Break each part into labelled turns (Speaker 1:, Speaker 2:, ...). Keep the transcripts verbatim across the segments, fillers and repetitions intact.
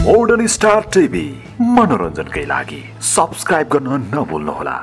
Speaker 1: Modern star TV मनोरञ्जनकै लागि subscribe गर्न नभुल्नुहोला।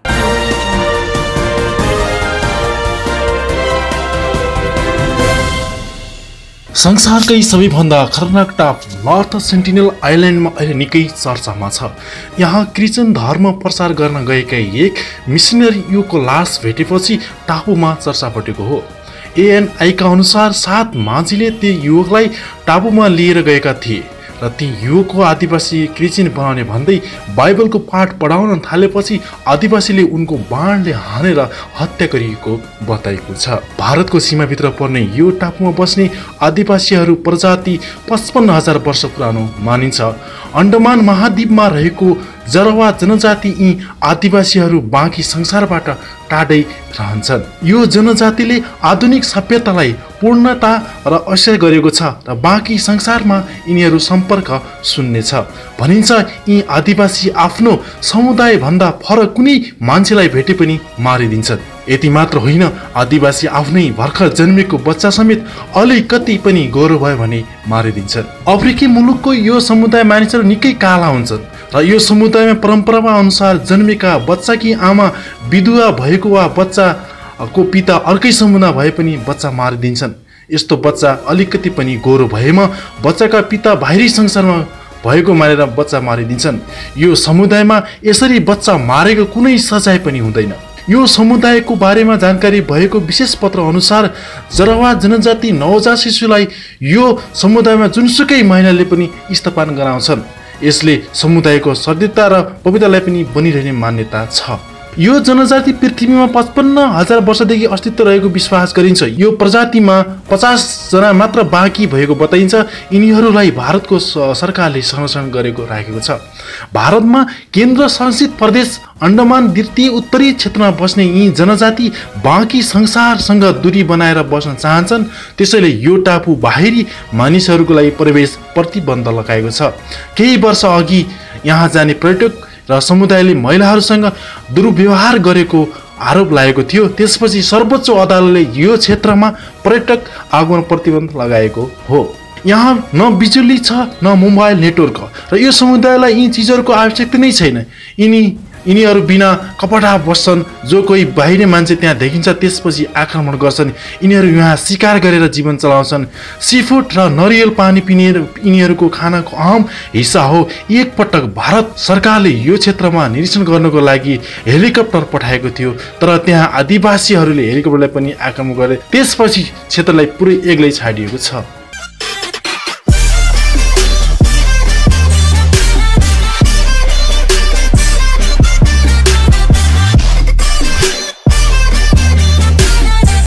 Speaker 2: संसारकै सबैभन्दा खतरनाक टापु नर्थ सेन्टिनल आइल्यान्डमा अहिले निकै चर्चामा छ। यहाँ क्रिश्चियन धर्म प्रचार गर्न गएका एक मिसनरी युगको लास भेटेपछि टापुमा चर्चा बढेको हो। एएनआईका अनुसार सात माझीले त्यो युगलाई टापुमा लिएर गएका थिए र ती युगको आदिवासी क्रिश्चियन बनाउने भन्दै बाइबलको पाठ पढाउन थालेपछि आदिवासीले उनको बाणले हानेर हत्या गरिएको बताइएको छ। भारतको सीमाभित्र पर्ने यो टापुमा बस्ने आदिवासीहरू प्रजाति पचपन्न हजार वर्ष पुरानो मानिन्छ। अन्डमान महाद्वीपमा रहेको जरवा जनजाति यी आदिवासीहरू बाँकी संसारबाट टाढै रहन्छन्। यो जनजातिले आधुनिक सभ्यतालाई पूर्णता र असह्य गरेको छ र बाँकी संसारमा यिनीहरू सम्पर्क शून्य छ। भनिन्छ यी आदिवासी आफ्नो समुदाय भन्दा फरक कुनै मान्छेलाई भेटे पनि मारिदिन्छन्। यति मात्र होइन, आदिवासी आफ्नै भर्खर जन्मेको बच्चा समेत अलिकति पनि गोरो भयो भने मारिदिन्छन्। अफ्रिकी मुलुकको यो समुदाय मानिसहरू निकै काला हुन्छन् र यो समुदायमा परम्परा अनुसार जन्मेका बच्चाकी आमा विधवा भएको वा बच्चाको पिता अर्कै समुदाय भए पनि बच्चा मारिदिन्छन्। यस्तो बच्चा अलिकति पनि गोरो भएमा बच्चाका पिता बाहिरी संसारमा भएको मानेर बच्चा मारिदिन्छन्। यो समुदायमा यसरी बच्चा मारेको कुनै सजाय पनि हुँदैन। यो समुदायको बारेमा जानकारी भएको विशेष पत्र अनुसार जरवा जनजाति नवजात शिशुलाई यो समुदायमा जुनसुकै महिलाले पनि स्तनपान गराउँछन्। यसले समुदायको सभ्यता र पवित्रलाई पनि बनिरहने मान्यता छ। यो जनजाति पृथ्वीमा पचपन्न हजार वर्षदेखि अस्तित्व रहेको विश्वास गरिन्छ। यो प्रजातिमा पचास जना मात्र बाँकी भएको बताइन्छ। यिनीहरूलाई भारतको सरकारले संरक्षण गरेको राखेको छ। भारतमा केन्द्र शासित प्रदेश अन्डमान द्वितीय उत्तरी क्षेत्रमा बस्ने यी जनजाति बाँकी संसारसँग दूरी बनाएर बस्न चाहन्छन्। त्यसैले यो टापु बाहिरी मानिसहरूको लागि प्रवेश प्रतिबन्ध लगाएको छ। केही वर्ष अघि यहाँ जाने पर्यटक र समुदायले महिलाहरूसँग दुर्व्यवहार गरेको आरोप लागेको थियो। त्यसपछि सर्वोच्च अदालतले यो क्षेत्रमा पर्यटक आगमन प्रतिबन्ध लगाएको हो। यहाँ न बिजुली छ न मोबाइल नेटवर्क र यो समुदायलाई यी चिजहरूको आवश्यकता नै छैन। यिनी यिनीहरू बिना कपडा बस्छन्। जो कोही बाहिरी मान्छे त्यहाँ देखिन्छ त्यसपछि आक्रमण गर्छन्। यिनीहरू यहाँ शिकार गरेर जीवन चलाउँछन्। सीफुड र नरियल पानी पिने यिनीहरूको खानाको अहम हिस्सा हो। एकपटक भारत सरकारले यो क्षेत्रमा निरीक्षण गर्नको लागि हेलिकप्टर पठाएको थियो, तर त्यहाँ आदिवासीहरूले हेलिकप्टरलाई पनि आक्रमण गरे। त्यसपछि क्षेत्रलाई पुरै एक्लै छाडिएको छ।